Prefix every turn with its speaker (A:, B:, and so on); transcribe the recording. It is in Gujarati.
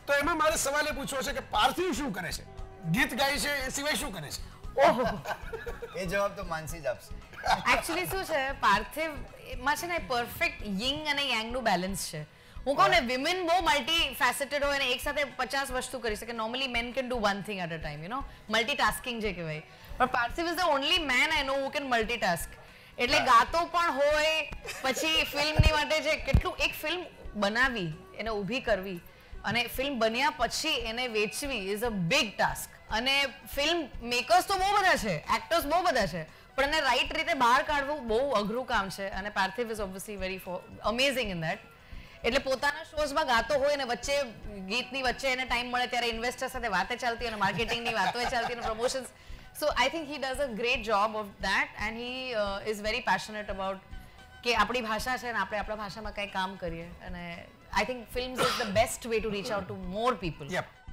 A: તો એમાં મારે સવાલ એ પૂછવો છે કે પાર્થિવ શું કરે છે? ગીત ગાય છે એ સિવાય શું કરે છે?
B: ઓહો,
C: એ જવાબ તો માનસી જ આપશે.
B: એકચ્યુઅલી શું છે, પાર્થિવ માં છે ને પરફેક્ટ યિંગ અને યાંગ નું બેલેન્સ છે. હું કહું ને, વિમેન બહુ મલ્ટી ફેસેટેડ હોય અને એક સાથે 50 વસ્તુ કરી શકે. Normally man can do one thing at a time, you know, multitasking જે કહેવાય. પણ Parthiv is the only man I know who can multitask. એટલે ગાતો પણ હોય, પછી ફિલ્મની માટે જે કેટલું, એક ફિલ્મ બનાવી, એને ઊભી કરવી અને ફિલ્મ બન્યા પછી એને વેચવી ઇઝ અ બિગ ટાસ્ક. અને ફિલ્મ મેકર્સ તો બહુ બધા છે, એક્ટર્સ બહુ બધા છે, પણ એને રાઈટ રીતે બહાર કાઢવું બહુ અઘરું કામ છે. અને Parthiv is obviously very amazing in that. એટલે પોતાના શોઝમાં ગાતો હોય અને વચ્ચે ગીતની વચ્ચે એને ટાઈમ મળે ત્યારે ઇન્વેસ્ટર સાથે વાતે ચાલતી અને માર્કેટિંગની વાતો ચાલતી અને promotions. So I think he does a great job of that and he is very passionate about કે આપણી ભાષા છે અને આપણે આપણા ભાષામાં કંઈ કામ કરીએ. અને I think films is the best way to reach out to more people.